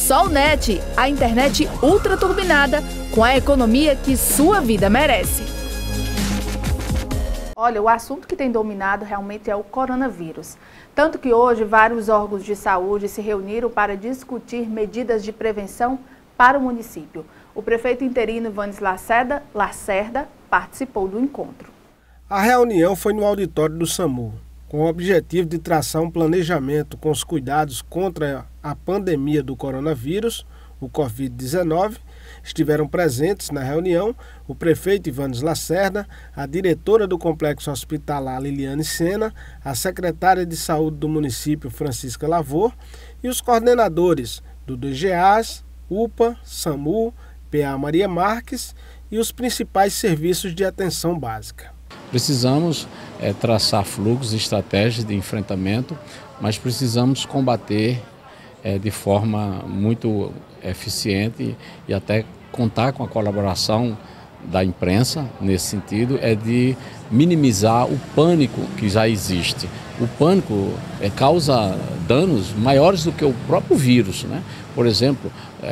Solnet, a internet ultra turbinada com a economia que sua vida merece. Olha, o assunto que tem dominado realmente é o coronavírus. Tanto que hoje vários órgãos de saúde se reuniram para discutir medidas de prevenção para o município. O prefeito interino Vannes Lacerda participou do encontro. A reunião foi no auditório do SAMU, com o objetivo de traçar um planejamento com os cuidados contra a pandemia do coronavírus, o Covid-19. Estiveram presentes na reunião o prefeito Vannes Lacerda, a diretora do Complexo Hospitalar Liliane Sena, a secretária de Saúde do município Francisca Lavor e os coordenadores do DGAS, UPA, SAMU, PA Maria Marques e os principais serviços de atenção básica. Precisamos traçar fluxos e estratégias de enfrentamento, mas precisamos combater de forma muito eficiente e até contar com a colaboração da imprensa nesse sentido, de minimizar o pânico que já existe. O pânico causa danos maiores do que o próprio vírus, né? Por exemplo,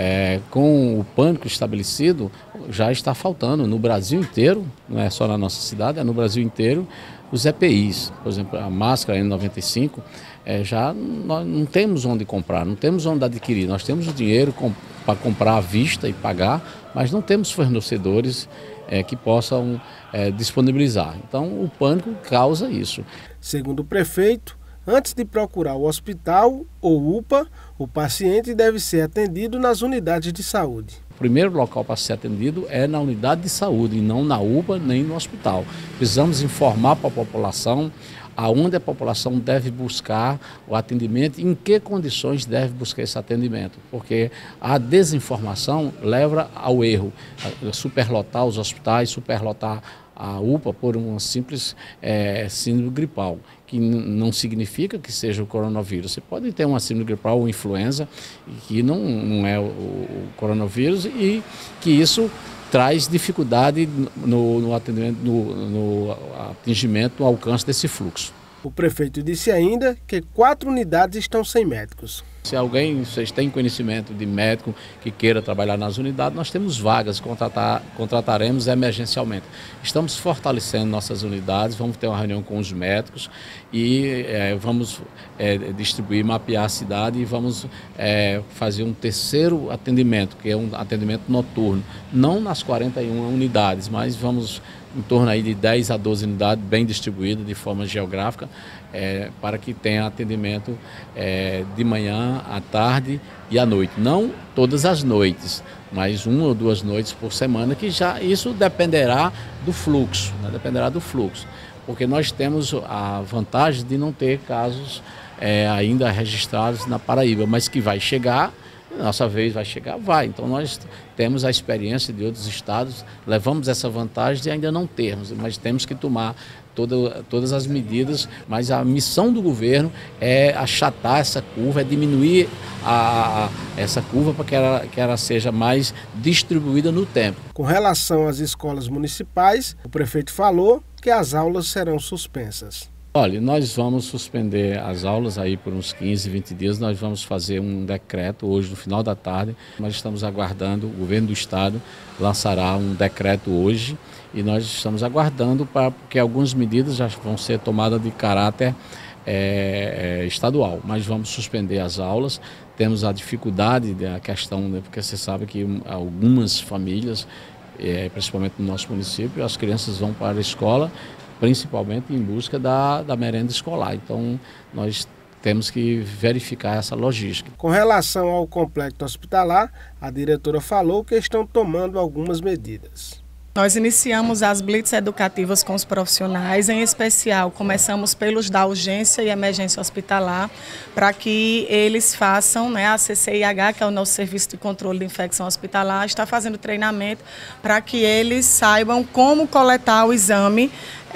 com o pânico estabelecido, já está faltando no Brasil inteiro, não é só na nossa cidade, é no Brasil inteiro, os EPIs. Por exemplo, a máscara N95, já nós não temos onde comprar, não temos onde adquirir. Nós temos o dinheiro para comprar à vista e pagar, mas não temos fornecedores que possam disponibilizar. Então, o pânico causa isso. Segundo o prefeito, antes de procurar o hospital ou UPA, o paciente deve ser atendido nas unidades de saúde. O primeiro local para ser atendido é na unidade de saúde, e não na UPA nem no hospital. Precisamos informar para a população aonde a população deve buscar o atendimento e em que condições deve buscar esse atendimento, porque a desinformação leva ao erro, superlotar os hospitais, superlotar a UPA por uma simples síndrome gripal, que não significa que seja o coronavírus. Você pode ter uma síndrome gripal ou influenza, que não é o coronavírus, e que isso traz dificuldade no atendimento, no atingimento, no alcance desse fluxo. O prefeito disse ainda que 4 unidades estão sem médicos. Se vocês têm conhecimento de médico que queira trabalhar nas unidades, nós temos vagas, contrataremos emergencialmente. Estamos fortalecendo nossas unidades, vamos ter uma reunião com os médicos e vamos distribuir, mapear a cidade e vamos fazer um terceiro atendimento, que é um atendimento noturno. Não nas 41 unidades, mas vamos em torno aí de 10 a 12 unidades bem distribuídas de forma geográfica, para que tenha atendimento de manhã, à tarde e à noite. Não todas as noites, mas 1 ou 2 noites por semana, que já isso dependerá do fluxo, né? Dependerá do fluxo, porque nós temos a vantagem de não ter casos ainda registrados na Paraíba, mas que vai chegar. Nossa vez vai chegar, vai. Então nós temos a experiência de outros estados, levamos essa vantagem de ainda não termos, mas temos que tomar todas as medidas, mas a missão do governo é achatar essa curva, é diminuir essa curva para que ela seja mais distribuída no tempo. Com relação às escolas municipais, o prefeito falou que as aulas serão suspensas. Olha, nós vamos suspender as aulas aí por uns 15, 20 dias, nós vamos fazer um decreto hoje, no final da tarde. Nós estamos aguardando, o governo do estado lançará um decreto hoje e nós estamos aguardando porque algumas medidas já vão ser tomadas de caráter estadual, mas vamos suspender as aulas. Temos a dificuldade da questão, né, porque você sabe que algumas famílias, principalmente no nosso município, as crianças vão para a escola, principalmente em busca da merenda escolar. Então, nós temos que verificar essa logística. Com relação ao complexo hospitalar, a diretora falou que estão tomando algumas medidas. Nós iniciamos as blitz educativas com os profissionais, em especial começamos pelos da urgência e emergência hospitalar, para que eles façam, né, a CCIH, que é o nosso Serviço de Controle de Infecção Hospitalar, está fazendo treinamento para que eles saibam como coletar o exame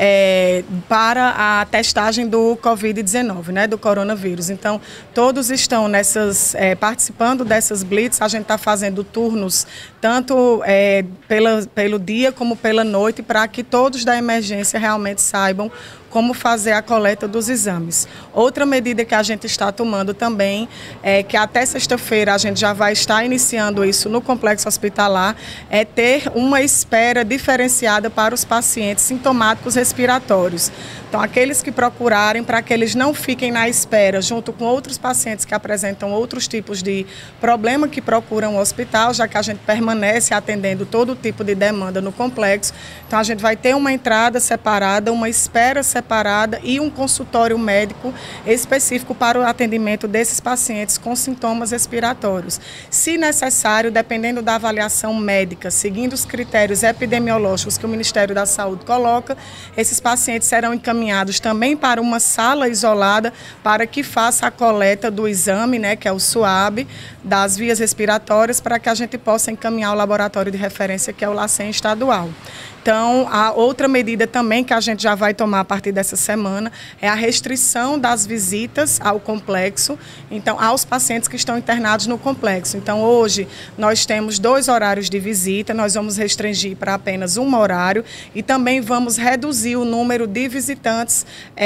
para a testagem do Covid-19, né, do coronavírus. Então, todos estão participando dessas blitz. A gente está fazendo turnos tanto pelo dia como pela noite, para que todos da emergência realmente saibam como fazer a coleta dos exames. Outra medida que a gente está tomando também é que até sexta-feira a gente já vai estar iniciando isso no complexo hospitalar, é ter uma espera diferenciada para os pacientes sintomáticos respiratórios. Então, aqueles que procurarem, para que eles não fiquem na espera, junto com outros pacientes que apresentam outros tipos de problema que procuram o hospital, já que a gente permanece atendendo todo tipo de demanda no complexo. Então, a gente vai ter uma entrada separada, uma espera separada e um consultório médico específico para o atendimento desses pacientes com sintomas respiratórios. Se necessário, dependendo da avaliação médica, seguindo os critérios epidemiológicos que o Ministério da Saúde coloca, esses pacientes serão encaminhados também para uma sala isolada para que faça a coleta do exame, né, que é o SUAB, das vias respiratórias, para que a gente possa encaminhar ao laboratório de referência, que é o LACEN estadual. Então, a outra medida também que a gente já vai tomar a partir dessa semana é a restrição das visitas ao complexo, então, aos pacientes que estão internados no complexo. Então, hoje, nós temos 2 horários de visita, nós vamos restringir para apenas um horário e também vamos reduzir o número de visitantes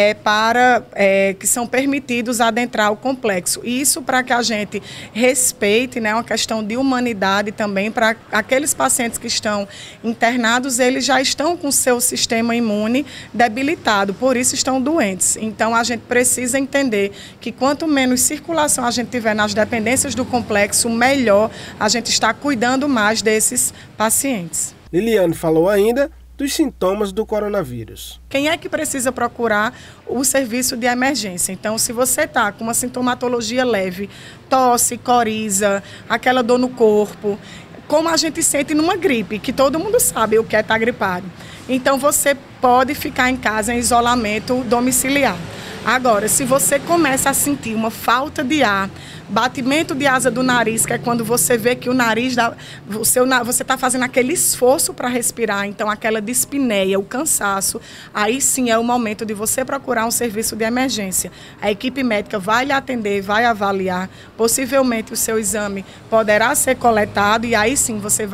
que são permitidos adentrar o complexo. Isso para que a gente respeite, né, uma questão de humanidade também, para aqueles pacientes que estão internados, eles já estão com seu sistema imune debilitado, por isso estão doentes. Então, a gente precisa entender que quanto menos circulação a gente tiver nas dependências do complexo, melhor a gente está cuidando mais desses pacientes. Liliane falou ainda dos sintomas do coronavírus. Quem é que precisa procurar o serviço de emergência? Então, se você está com uma sintomatologia leve, tosse, coriza, aquela dor no corpo, como a gente sente numa gripe, que todo mundo sabe o que é estar gripado. Então, você pode ficar em casa em isolamento domiciliar. Agora, se você começa a sentir uma falta de ar, batimento de asa do nariz, que é quando você vê que o nariz, você está fazendo aquele esforço para respirar, então aquela dispneia, o cansaço, aí sim é o momento de você procurar um serviço de emergência. A equipe médica vai lhe atender, vai avaliar, possivelmente o seu exame poderá ser coletado e aí sim você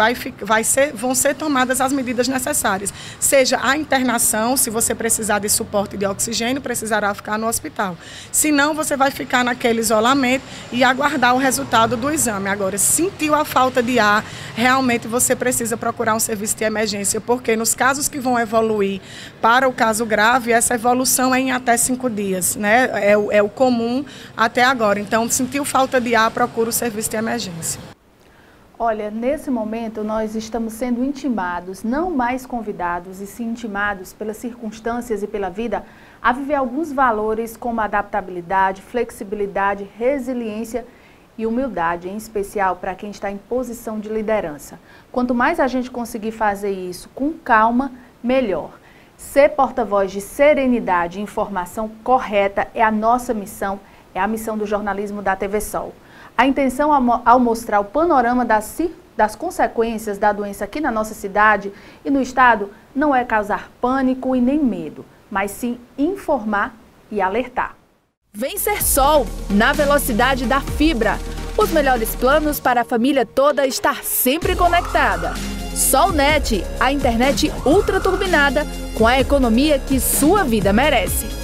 vão ser tomadas as medidas necessárias. Seja a internação, se você precisar de suporte de oxigênio, precisará ficar no hospital. Se não, você vai ficar naquele isolamento e aguardar o resultado do exame. Agora, sentiu a falta de ar, realmente você precisa procurar um serviço de emergência, porque nos casos que vão evoluir para o caso grave, essa evolução é em até 5 dias, né? É o comum até agora. Então, sentiu falta de ar, procura o serviço de emergência. Olha, nesse momento nós estamos sendo intimados, não mais convidados, e sim intimados pelas circunstâncias e pela vida, a viver alguns valores como adaptabilidade, flexibilidade, resiliência e humildade, em especial para quem está em posição de liderança. Quanto mais a gente conseguir fazer isso com calma, melhor. Ser porta-voz de serenidade e informação correta é a nossa missão, é a missão do jornalismo da TV Sol. A intenção ao mostrar o panorama das consequências da doença aqui na nossa cidade e no estado não é causar pânico e nem medo, mas sim informar e alertar. Vem ser Sol, na velocidade da fibra. Os melhores planos para a família toda estar sempre conectada. Solnet, a internet ultra turbinada com a economia que sua vida merece.